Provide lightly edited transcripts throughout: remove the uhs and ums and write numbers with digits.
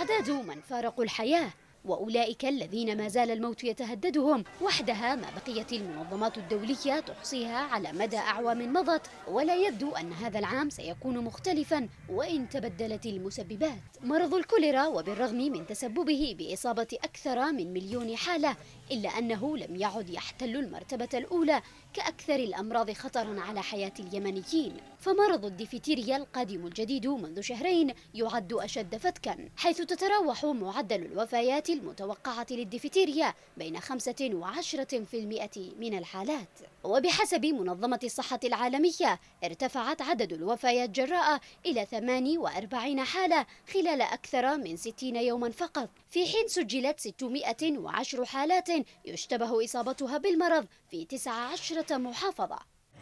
أعداد من فارقوا الحياة وأولئك الذين ما زال الموت يتهددهم وحدها ما بقيت المنظمات الدولية تحصيها على مدى أعوام مضت، ولا يبدو أن هذا العام سيكون مختلفا وإن تبدلت المسببات. مرض الكوليرا وبالرغم من تسببه بإصابة أكثر من 1,000,000 حالة إلا أنه لم يعد يحتل المرتبة الأولى كأكثر الأمراض خطرا على حياة اليمنيين. فمرض الديفتيريا القادم الجديد منذ شهرين يعد أشد فتكا، حيث تتراوح معدل الوفيات المتوقعة للديفتيريا بين 5 و10% من الحالات. وبحسب منظمة الصحة العالمية ارتفعت عدد الوفيات جراء إلى 48 حالة خلال أكثر من 60 يوما فقط، في حين سجلت 610 حالات يشتبه إصابتها بالمرض في 19 محافظة.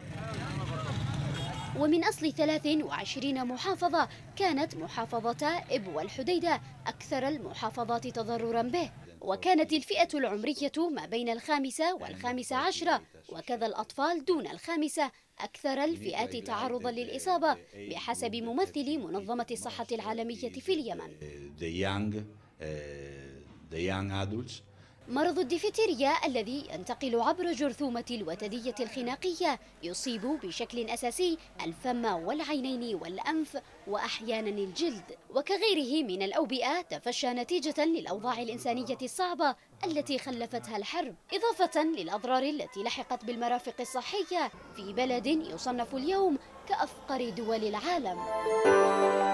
ومن أصل 23 محافظة كانت محافظة إب والحديدة أكثر المحافظات تضررا به، وكانت الفئة العمرية ما بين 5 و15 وكذا الأطفال دون 5 أكثر الفئات تعرضا للإصابة بحسب ممثل منظمة الصحة العالمية في اليمن. مرض الديفتيريا الذي ينتقل عبر جرثومة الوتدية الخناقية يصيب بشكل أساسي الفم والعينين والأنف وأحيانا الجلد، وكغيره من الأوبئة تفشى نتيجة للأوضاع الإنسانية الصعبة التي خلفتها الحرب، إضافة للأضرار التي لحقت بالمرافق الصحية في بلد يصنف اليوم كأفقر دول العالم.